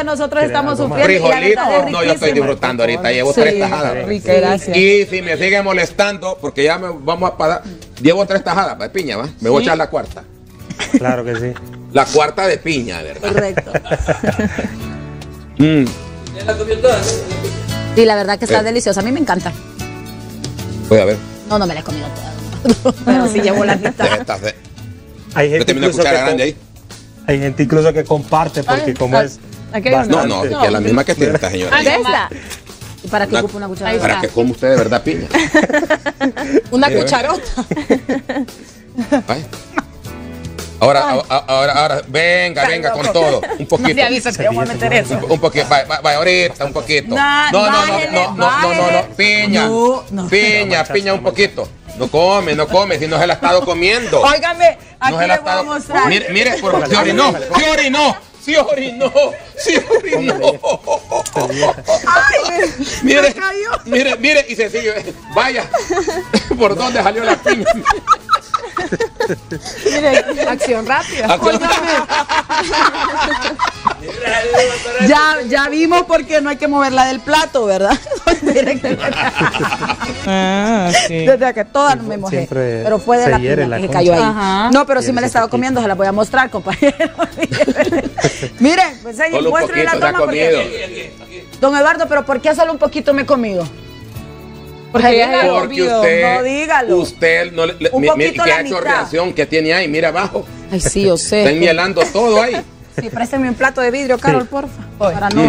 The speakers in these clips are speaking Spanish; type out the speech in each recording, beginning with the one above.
nosotros estamos sufriendo. Frijolitos, no, yo estoy disfrutando ahorita, llevo 3 tajadas. Rica, gracias. Y si me sigue molestando, porque ya me vamos a pagar, llevo 3 tajadas de piña, ¿va? Me voy a echar la cuarta. Claro que sí. La cuarta de piña, ¿verdad? Correcto. ¿Ya la comió toda? Sí, la verdad que está deliciosa. A mí me encanta. Voy a ver. No, no me la he comido toda. Pero sí llevo la mitad. Hay gente una cuchara grande ahí. Hay gente incluso que comparte porque como es No, que es la misma que tiene esta señora. ¿De esta? ¿Y para qué ocupa una cuchara? Para que coma usted de verdad piña. Una cucharota. Ay. Ahora, venga con todo. Un poquito. Me avisa que vamos a meter eso. Un poquito, vaya, ahorita, un poquito. No. Piña, un poquito. No come, si no se la ha estado comiendo. Óigame, aquí No le voy a mostrar. Mire, sí orinó. Mire, y se sigue. Vaya, ¿por dónde salió la piña? Mire, acción rápida. Ya vimos por qué no hay que moverla del plato, ¿verdad? Sí. Desde que todas me mojé. Siempre Pero fue de la piña que cayó ahí. Ajá. No, pero sí me la he estado comiendo, se la voy a mostrar, compañero. Miren, pues ahí muéstrenle la toma porque... Don Eduardo, pero ¿por qué solo un poquito me he comido? Porque usted, no dígalo. Usted no le, Un poquito que la ha hecho mitad. reacción que tiene ahí, mira abajo. Ay, sí, yo sé. Está enmielando todo ahí. Sí, préstame un plato de vidrio, Carol, porfa. Para no...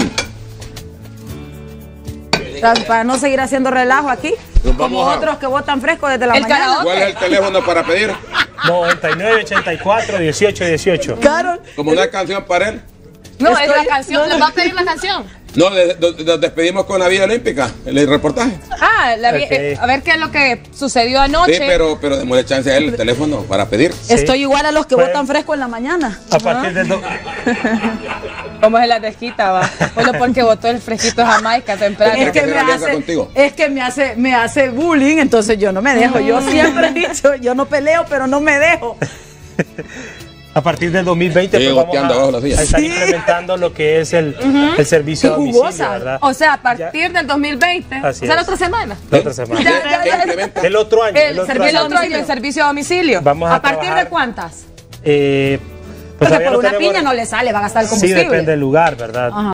Para no seguir haciendo relajo aquí. Nos Como vamos a- otros que votan fresco desde la mañana. ¿Cuál es el teléfono para pedir? 99 84 18 18. Carol. Como una canción para él. No, es la canción. ¿Le va a pedir la canción? No, nos despedimos con la Vía Olímpica, el reportaje. Ah, Ok. a ver qué es lo que sucedió anoche. Sí, pero démosle chance a él el teléfono para pedir. Estoy igual a los que Pues- votan fresco en la mañana. A partir del ¿Cómo se la desquita, va? Bueno, porque votó el fresquito Jamaica temprano. ¿Quieres Es que que me se alianza hace, contigo? es que me hace bullying, entonces yo no me dejo. Yo siempre he dicho, yo no peleo, pero no me dejo. A partir del 2020 Sigue pues goteando abajo la vamos silla. a estar Sí. implementando lo que es el servicio a Y domicilio, jugosa. ¿verdad? O sea, a partir del 2020. Así o sea, la es. otra semana. La otra semana. ¿Qué implementa? El otro año. El otro año, el servicio a domicilio. Vamos ¿A partir trabajar. de cuántas? Pues Porque todavía por una tenemos- piña no le sale, va a gastar el Sí, combustible. depende del lugar, ¿verdad? Ajá.